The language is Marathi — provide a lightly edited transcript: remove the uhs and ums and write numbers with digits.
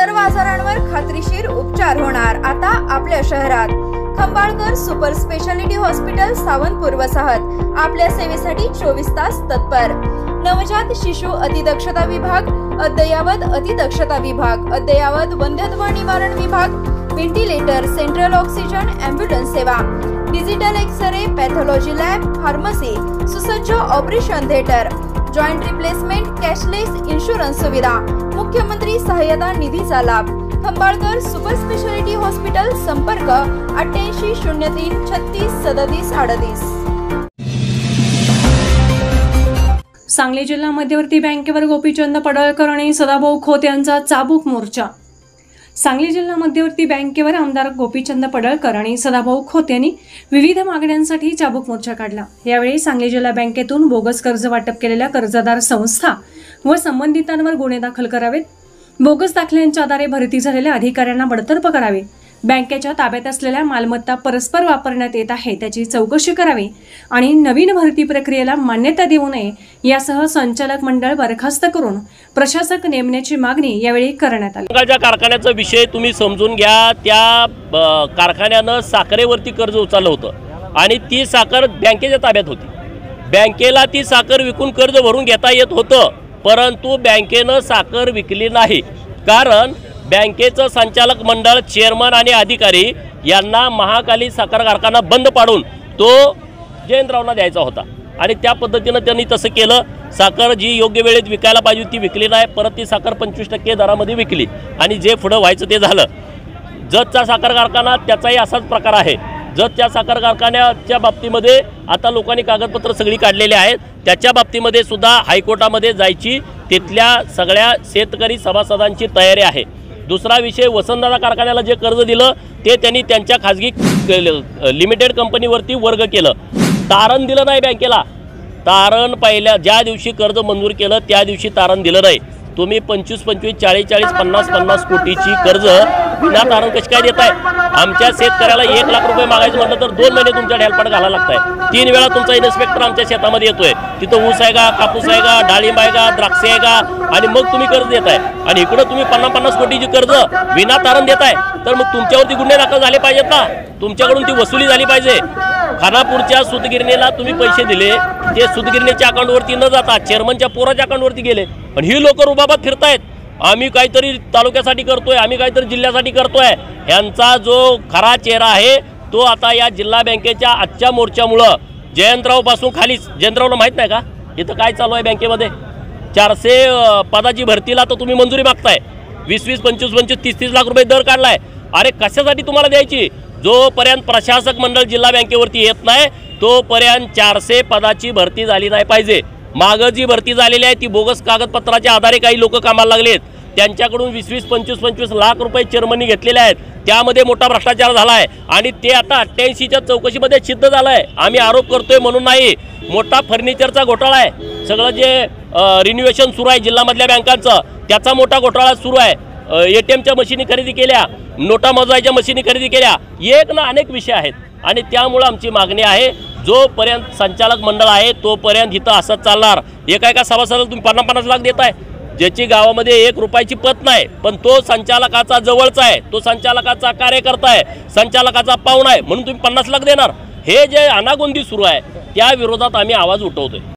सर्व आजारांवर खात्रीशीर उपचार होणार आता आपल्या शहरात। Khambalkar super speciality hospital Sawantpur वसाहत आपल्या सेवेसाठी 24 तास तत्पर। नवजात शिशु अतिदक्षता विभाग, अद्ययावत अतिदक्षता विभाग, अद्ययावत वंध्यत्व निवारण विभाग, व्हेंटिलेटर, सेंट्रल ऑक्सिजन, एम्ब्युलन्स सेवा, digital X ray, pathology lab, pharmacy, सुसज्ज operation theatre, joint replacement, cashless insurance सुविधा, मुख्यमंत्री सहायता निधीचा लाभ। खंबाळकर सुपर स्पेशालिटी हॉस्पिटल, संपर्क 88 03 36 37 38। सांगली जिल्हा मध्यवर्ती बँकेवर गोपीचंद पडळकर आणि सदाभाऊ खोत यांचा चाबूक मोर्चा। सांगली जिल्हा मध्यवर्ती बँकेवर आमदार गोपीचंद पडळकर आणि सदाभाऊ खोत यांनी विविध मागण्यांसाठी चाबूक मोर्चा काढला। यावेळी सांगली जिल्हा बँकेतून बोगस कर्ज वाटप केलेल्या कर्जदार संस्था व संबंधितांवर गुन्हे दाखल करावेत, बोगस दाखल्यांच्या आधारे भरती झालेल्या अधिकाऱ्यांना बडतर्फ करावे, बँकेच्या ताब्यात असलेल्या मालमत्ता परस्पर वापरण्यात येत आहे त्याची चौकशी करावी आणि नवीन भरती प्रक्रियेला मान्यता देऊ नये यासह संचालक मंडळ बरखास्त करून प्रशासक नेमण्याची मागणी यावेळी करण्यात आली। कारखान्याचा विषय तुम्ही समजून घ्या। त्या कारखान्यानं साखरेवरती कर्ज उचललं होतं आणि ती साखर बँकेच्या ताब्यात होती। बँकेला ती साखर विकून कर्ज भरून घेता येत होतं, परंतु बँकेनं साखर विकली नाही, कारण बँकेचं संचालक मंडळ, चेअरमन आणि अधिकारी यांना महाकाली साखर कारखाना बंद पाडून तो जयंतरावना द्यायचा होता आणि त्या पद्धतीनं त्यांनी तसं केलं। साखर जी योग्य वेळेत विकायला पाहिजे ती विकली नाही, परत ती साखर 25% दरामध्ये विकली आणि जे पुढं व्हायचं ते झालं। जतचा साखर कारखाना त्याचाही असाच प्रकार आहे। जतच्या साखर कारखान्याच्या बाबतीमध्ये आता लोकांनी कागदपत्र सगळी काढलेली आहेत, त्याच्या बाबतीमध्ये सुद्धा हायकोर्टामध्ये जायची तिथल्या सगळ्या शेतकरी सभासदांची तयारी आहे। दुसरा विषय, वसंतदादा कारखान्याला जे कर्ज दिलं ते त्यांनी त्यांच्या खाजगी लिमिटेड कंपनीवरती वर्ग केलं, तारण दिलं नाही बँकेला। तारण पहिल्या ज्या दिवशी कर्ज मंजूर केलं त्या दिवशी तारण दिलं नाही। तुम्ही 25, 40, 50 कोटीची कर्ज विना तारण कशी काय देताय? आमच्या शेतकऱ्याला 1 लाख रुपये मागायचं म्हटलं तर 2 महिने तुमच्या ढेलपाट घालायला लागताय। 3 वेळा तुमचा इन्स्पेक्टर आमच्या शेतामध्ये येतोय, तिथं ऊस आहे का, कापूस आहे का, डाळिंब आहे का, द्राक्ष आहे का, आणि मग तुम्ही कर्ज देताय। आणि इकडं तुम्ही 50 कोटीची कर्ज विना तारण देताय, तर मग तुमच्यावरती गुन्हे दाखल झाले पाहिजेत ना, तुमच्याकडून ती वसुली झाली पाहिजे। खानापूरच्या सूतगिरणीला तुम्ही पैसे दिले, ते सूतगिरणीच्या अकाउंटवरती न जाता चेअरमनच्या पोराच्या अकाउंटवरती गेले, पण ही लोक रुबाबात फिरतायत। आम्ही काहीतरी तालुक्यासाठी करतोय, आम्ही काहीतरी जिल्ह्यासाठी करतोय। यांचा जो खरा चेहरा आहे तो आता या जिल्हा बँकेच्या आजच्या मोर्चामुळं जयंतराव पासून खालीच, जयंतरावला माहित नाही का इथं काय चालू आहे बँकेमध्ये? 400 पदाची भरतीला तर तुम्ही मंजुरी मागताय, 20, 25, 30 लाख रुपये दर काढलाय। अरे कशासाठी तुम्हाला द्यायची? जोपर्यंत प्रशासक मंडळ जिल्हा बँकेवरती येत नाही तोपर्यंत 400 पदाची भरती झाली नाही पाहिजे। मागं जी भरती झालेली आहे ती बोगस कागदपत्राच्या आधारे काही लोक कामाला लागलेत, त्यांच्याकडून 20, 25 लाख रुपये चेअरमनी घेतलेले आहेत, त्यामध्ये मोठा भ्रष्टाचार झाला आहे आणि ते आता 88च्या चौकशीमध्ये सिद्ध झालं आहे। आम्ही आरोप करतोय म्हणून नाही, मोठा फर्निचरचा घोटाळा आहे, सगळं जे रिन्युएशन सुरू आहे जिल्ह्यामधल्या बँकांचं त्याचा मोठा घोटाळा सुरू आहे। ATMच्या मशीनी खरेदी केल्या, नोटा मोजायच्या मशीनी खरेदी केल्या, एक ना अनेक विषय आहेत आणि त्यामुळे आमची मागणी आहे, जोपर्यंत संचालक मंडळ आहे तोपर्यंत इथं असंच चालणार। एका सभासदाला तुम्ही 50 लाख देताय, ज्याची गावामध्ये 1 रुपयाची पत नाही, पण तो संचालकाचा जवळचा आहे, तो संचालकाचा कार्यकर्ता आहे, संचालकाचा पाहुणा आहे, म्हणून तुम्ही 50 लाख देणार? हे जे अनागोंदी सुरू आहे त्या विरोधात आम्ही आवाज उठवतोय।